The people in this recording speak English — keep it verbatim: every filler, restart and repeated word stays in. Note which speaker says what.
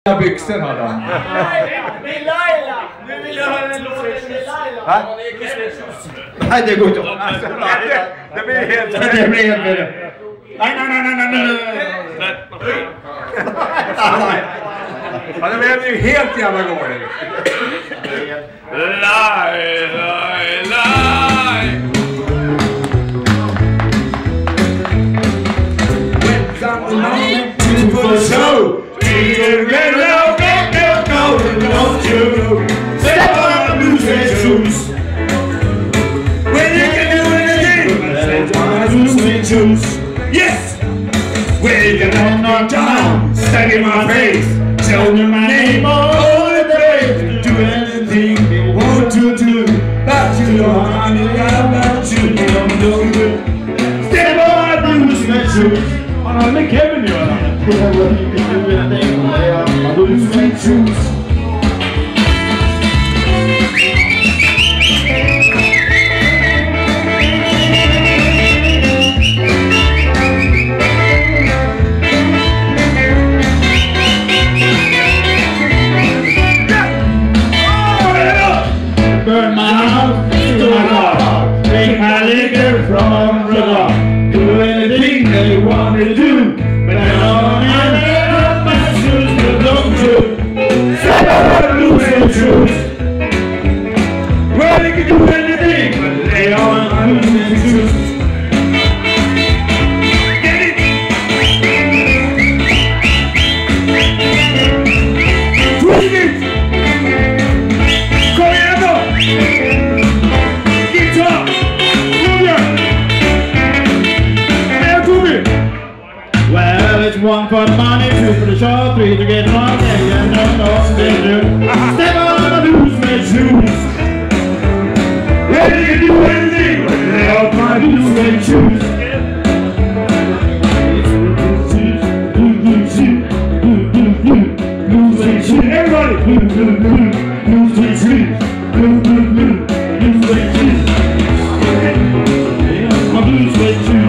Speaker 1: byxor hade han.
Speaker 2: Med Laila! Nu vill jag höra en låt med Laila.
Speaker 1: Nej, det går inte.
Speaker 3: Det blir helt...
Speaker 1: Det blir helt... Nej, nej, nej, nej, nej, nej.
Speaker 3: Ja, det blev ju helt jävla gården.
Speaker 4: Lie, lie, lie.
Speaker 3: When someone to for the show, you get low, get low, go, don't you step on the loose shoes. When you can do anything, step on the loose shoes. Yes! When you can knock down, stand in my face, tell me my name all the day, do anything you want to do, but you don't want to about you, you don't do it. Step on the loose shoes.
Speaker 5: Han har med Kevin gör han. Det här var inte kul än det en gång. Han har ju släckt shoes.
Speaker 3: Burn my house to my car. Take my liquor from the bar. Do anything that you want to do, but I don't have my shoes to belong to. Step on losing shoes. Well, you can do anything, but they are losing shoes. Get it? Twist it! Corriendo! Guitar! Well, it's one for the money, two for the show, three to get one day, and no, no, they do. Step on the loose shoes. Well, you can do anything, but they all find loose shoes. Everybody! Loose shoes. Loose shoes.